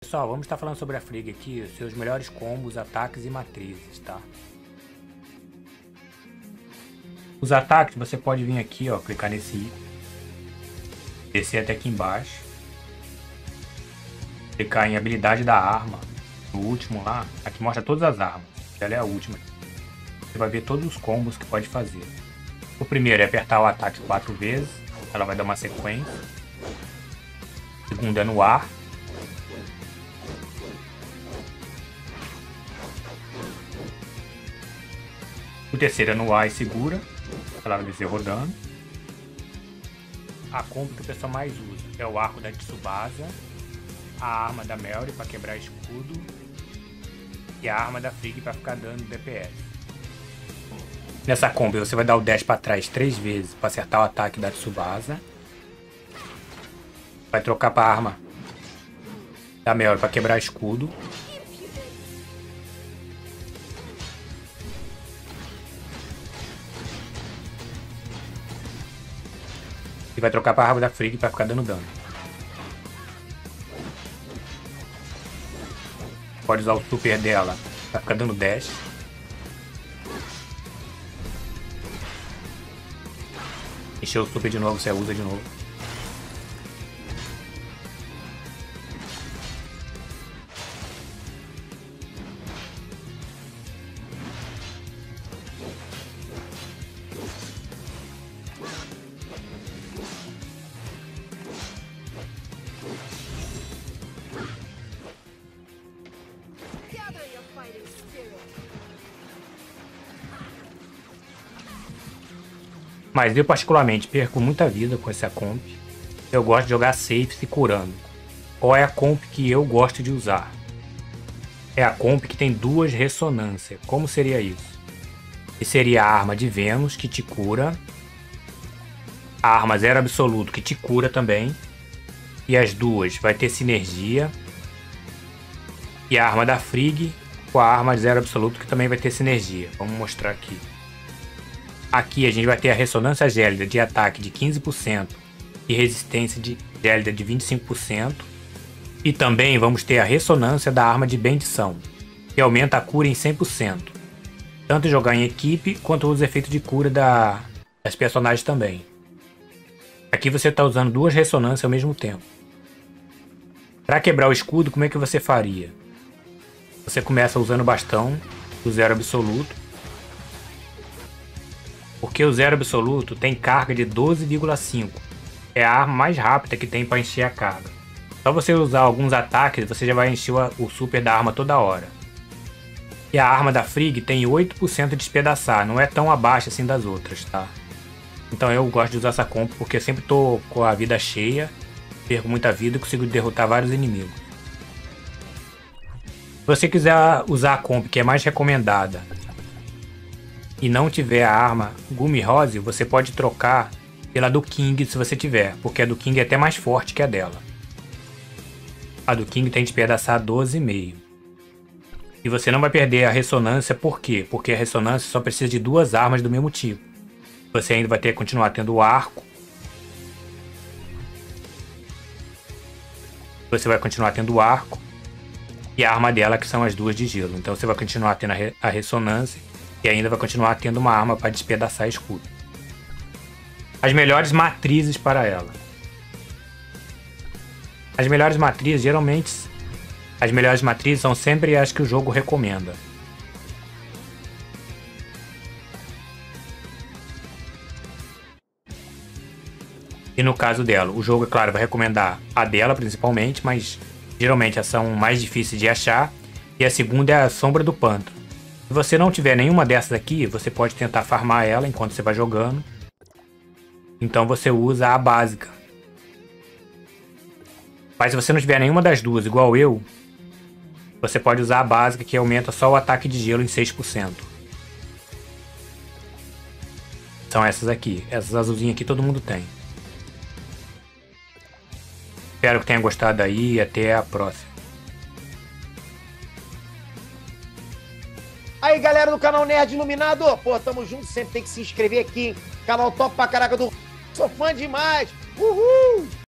Pessoal, vamos estar falando sobre a Frigg aqui, os seus melhores combos, ataques e matrizes, tá? Os ataques, você pode vir aqui, ó, clicar nesse ícone, descer até aqui embaixo, clicar em habilidade da arma, no último lá, aqui mostra todas as armas, ela é a última. Você vai ver todos os combos que pode fazer. O primeiro é apertar o ataque 4 vezes, ela vai dar uma sequência. O segundo é no ar. O terceiro é no ar e segura, ela vai descer rodando. A combo que o pessoal mais usa é o arco da Tsubasa, a arma da Melry para quebrar escudo e a arma da Frigg para ficar dando DPS. Nessa combo você vai dar o dash para trás 3 vezes para acertar o ataque da Tsubasa. Vai trocar para a arma da Melry para quebrar escudo. E vai trocar para a arma da Frigg para ficar dando dano. Pode usar o super dela para ficar dando dash. Encher o super de novo, você usa de novo. Mas eu particularmente perco muita vida com essa comp. Eu gosto de jogar safe se curando. Qual é a comp que eu gosto de usar? É a comp que tem 2 ressonâncias. Como seria isso? Que seria a arma de Vênus que te cura. A arma Zero Absoluto que te cura também. E as duas vai ter sinergia. E a arma da Frigg com a arma Zero Absoluto que também vai ter sinergia. Vamos mostrar aqui. Aqui a gente vai ter a ressonância gélida de ataque de 15% e resistência gélida de 25%. E também vamos ter a ressonância da arma de bendição, que aumenta a cura em 100%. Tanto jogar em equipe quanto os efeitos de cura das personagens também. Aqui você está usando 2 ressonâncias ao mesmo tempo. Para quebrar o escudo, como é que você faria? Você começa usando o bastão do Zero Absoluto. Porque o Zero Absoluto tem carga de 12,5. É a arma mais rápida que tem para encher a carga. Só você usar alguns ataques, você já vai encher o super da arma toda hora. E a arma da Frigg tem 8% de despedaçar, não é tão abaixo assim das outras, tá? Então eu gosto de usar essa comp porque eu sempre tô com a vida cheia, perco muita vida e consigo derrotar vários inimigos. Se você quiser usar a comp que é mais recomendada e não tiver a arma Gumi Rose, você pode trocar pela do King se você tiver, porque a do King é até mais forte que a dela. A do King tem despedaçar 12,5. E você não vai perder a ressonância, por quê? Porque a ressonância só precisa de 2 armas do mesmo tipo. Você ainda vai ter que continuar tendo o arco. Você vai continuar tendo o arco. E a arma dela que são as 2 de gelo. Então você vai continuar tendo a ressonância. E ainda vai continuar tendo uma arma para despedaçar escudo. As melhores matrizes para ela. As melhores matrizes, geralmente, as melhores matrizes são sempre as que o jogo recomenda. E no caso dela, o jogo, é claro, vai recomendar a dela principalmente, mas geralmente as são mais difíceis de achar. E a segunda é a Sombra do Pântano. Se você não tiver nenhuma dessas aqui, você pode tentar farmar ela enquanto você vai jogando. Então você usa a básica. Mas se você não tiver nenhuma das duas, igual eu, você pode usar a básica que aumenta só o ataque de gelo em 6%. São essas aqui. Essas azulzinhas aqui todo mundo tem. Espero que tenha gostado aí e até a próxima. Aí, galera do canal Nerd Iluminado, pô, tamo junto, sempre tem que se inscrever aqui, canal top pra caraca do... Sou fã demais, uhul!